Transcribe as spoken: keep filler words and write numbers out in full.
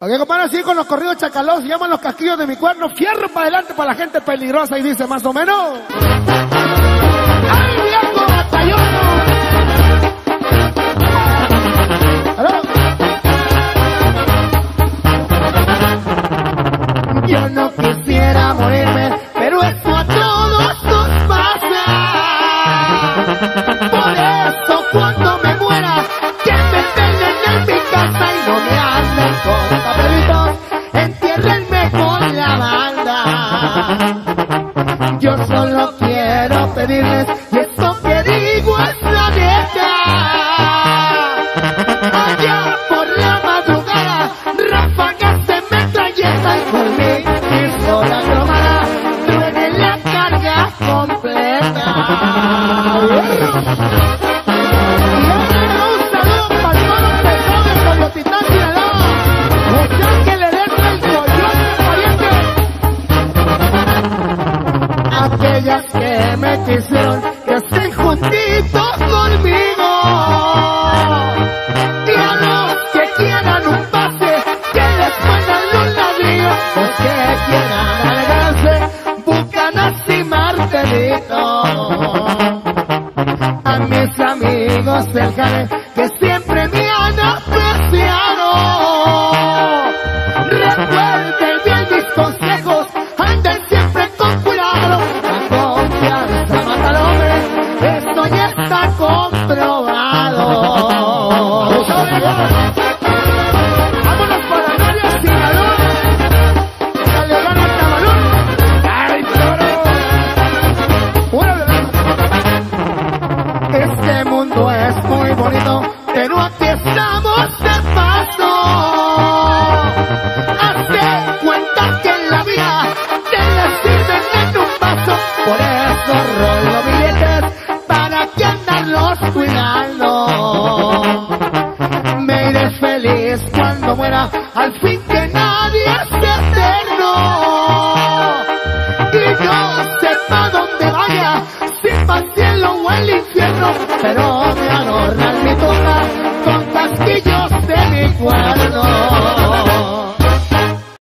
Ok, compadre, así con los corridos chacalosos, se llaman los casquillos de mi cuerno, fierro para adelante para la gente peligrosa y dice más o menos. ¡Ay, viejo batallón! ¿Aló? Yo no quisiera morirme, pero esto a todos nos pasa. Por eso cuando me muera, que me tengan en mi casa y no me anden con papelitos, entiérrenme con la banda. Yo solo quiero pedirles, y esto que digo es la neta. Allá por la madrugada, ráfagas de metralleta y por mi pistola cromada, truene la carga completa. Aquellas que me quisieron, que estén juntitos conmigo, y a los que quieran un pase, que les pongan un ladrillo, los que quieran alegrarse, Bucanas y Martelito. A mis amigos del Jale, que siempre me han apreciado, recuerden bien mis consejos, anden siempre con cuidado. Esto ya está comprobado. Vámonos para la área Sinaloa. Dale gana al cabalón. ¡Ay, toro! Este mundo es muy bonito, pero aquí estamos de paso. Hazte cuenta que en la vida te la sirven en un vaso. Por eso rolo billetes para que andarlos cuidando. Me iré feliz cuando muera, al fin que nada.